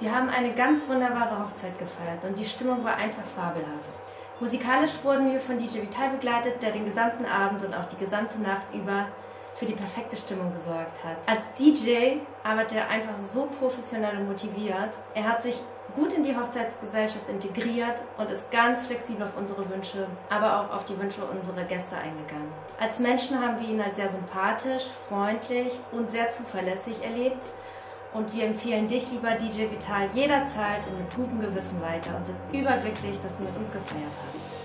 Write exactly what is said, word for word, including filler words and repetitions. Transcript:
Wir haben eine ganz wunderbare Hochzeit gefeiert und die Stimmung war einfach fabelhaft. Musikalisch wurden wir von D J Vital begleitet, der den gesamten Abend und auch die gesamte Nacht über für die perfekte Stimmung gesorgt hat. Als D J arbeitet er einfach so professionell und motiviert. Er hat sich gut in die Hochzeitsgesellschaft integriert und ist ganz flexibel auf unsere Wünsche, aber auch auf die Wünsche unserer Gäste eingegangen. Als Menschen haben wir ihn als sehr sympathisch, freundlich und sehr zuverlässig erlebt. Und wir empfehlen dich, lieber D J Vital, jederzeit und mit gutem Gewissen weiter und sind überglücklich, dass du mit uns gefeiert hast.